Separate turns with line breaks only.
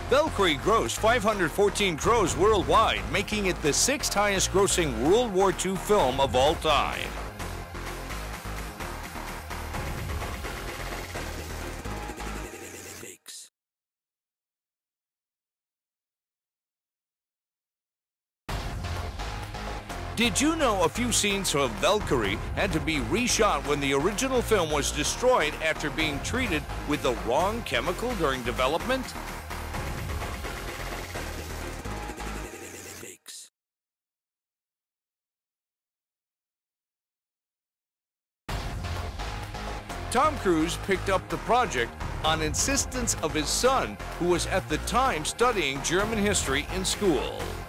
Valkyrie grossed 514 crores worldwide, making it the 6th highest grossing World War II film of all time. Did you know a few scenes from Valkyrie had to be reshot when the original film was destroyed after being treated with the wrong chemical during development? Tom Cruise picked up the project on insistence of his son, who was at the time studying German history in school.